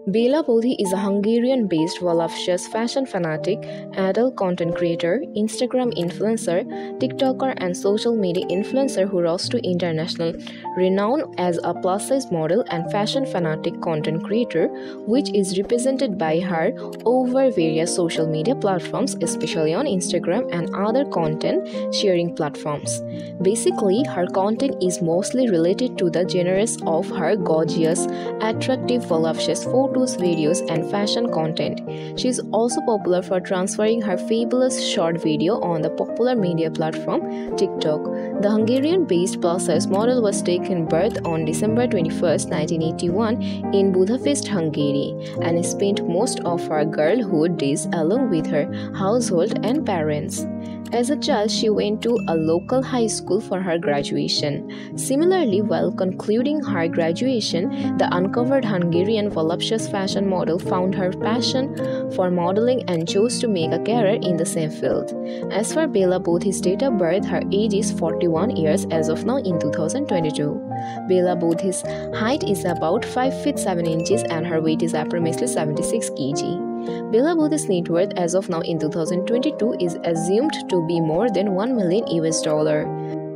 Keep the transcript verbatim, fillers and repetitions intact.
Bela Bodhi is a Hungarian-based voluptuous fashion fanatic, adult content creator, Instagram influencer, TikToker and social media influencer who rose to international renown as a plus-size model and fashion fanatic content creator, which is represented by her over various social media platforms, especially on Instagram and other content sharing platforms. Basically, her content is mostly related to the genres of her gorgeous, attractive, voluptuous photos, videos, and fashion content. She is also popular for transferring her fabulous short video on the popular media platform TikTok. The Hungarian-based plus-size model was taken birth on December twenty-first, nineteen eighty-one in Budapest, Hungary, and spent most of her girlhood days along with her household and parents. As a child, she went to a local high school for her graduation. Similarly, while concluding her graduation, the uncovered Hungarian voluptuous fashion model found her passion for modeling and chose to make a career in the same field. As for Bela Bodhi's date of birth, her age is forty-one years as of now in two thousand twenty-two. Bela Bodhi's height is about five feet seven inches and her weight is approximately seventy-six kilograms. Bela Bodhi's net worth as of now in two thousand twenty-two is assumed to be more than one million U S dollar.